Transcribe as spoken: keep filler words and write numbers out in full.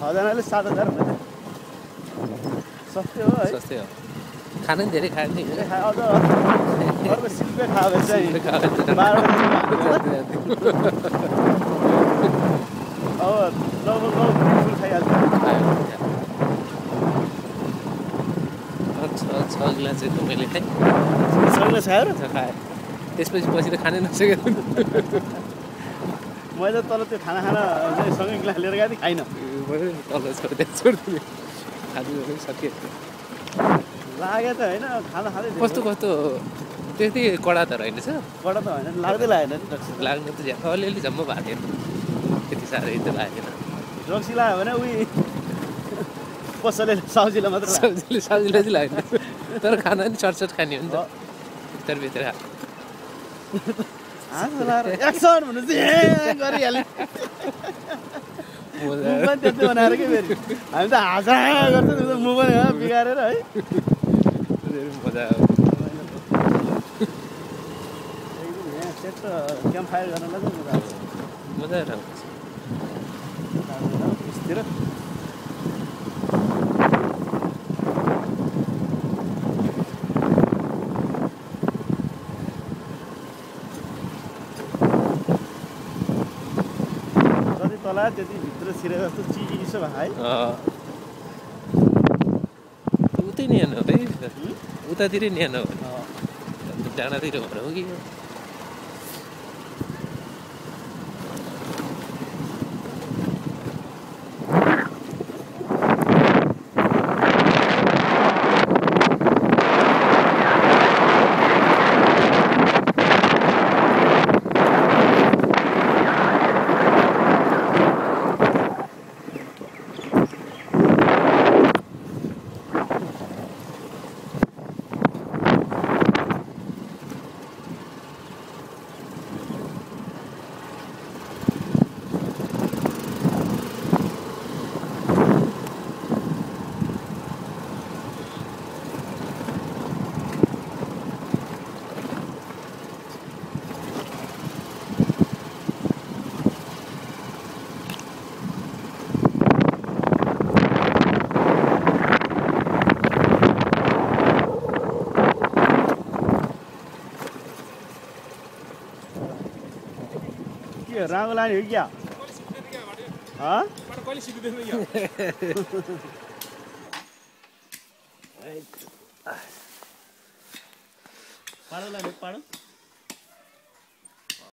छजनाले सात हजार हुन्छ सस्तै हो है सस्तै हो खाना पनि धेरै खायो नि धेरै खायो अझ अर्को सिल्पे खायो भने चाहिँ बाह्रवटा अब लगभग लगभग फुल खाइहाल्छ छ छ गिलास चाहिँ त मैले खाएँ छ गिलास खायो र खाएँ त्यसपछि पछि त खानै नसकेको मैले तल त्यो खाना खाना सँगै गिलास लिएर गएको थिएँ खाइनँ तल छोडिदिएँ छोडिदिएँ खानु सकेँ लाग्यो त होइन खाँदा खाँदै कस्तो कस्तो त्यति कडा त रहेनछ कडा त होइन लाग्दै लागेन नि लाग्नु त ज्यादा अलिअलि जम्मा भएको थिएन त्यति साह्रै त लागेन रक्सी लाग्यो भने उही पसलले सब्जीलाई मात्र सब्जीले सब्जीलाई चाहिँ लागेन तर खाना पनि चटचट खाने हो नि त भित्रभित्र एक्सन भन्नु चाहिँ गरिहाल्यो त्यस्तै बनाएर के फेरि हामी त हाँसा गर्छ म पनि बिगारेर है मजा क्याम्प फायर गर्नलाई चाहिँ मजा मजा आउँछ जति तल त्यति भित्र छिरे जस्तो चिसो भयो है उतै न्यानो हो है उतातिरै न्यानो हो डाँडातिर भएर हो कि रागो लाने हो क्या हाँ पाड़ो लाने पाड़ो